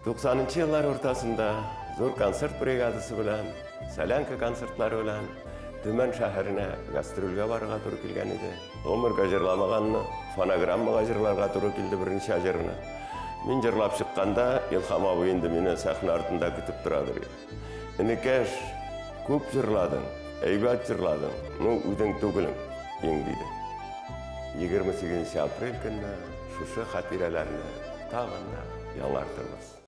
90-нчы еллар ортасында зур концерт бригадасы белән, Солянка концертлары белән Төмән шәһәренә гастрольгә барырга туры килгән иде. Гомергә җырламаганны фонограммага җырларга туры килде берничә җырны. Мин җырлап чыкканда, Илһам абый инде мине сәхнә артында көтеп торадыр. Энекәш, күп җырладың, әйбәт җырладың, ну үдең түгелең, иң диде. 28 апрель көнне шушы хатирәләрне тагын да яңартырбыз.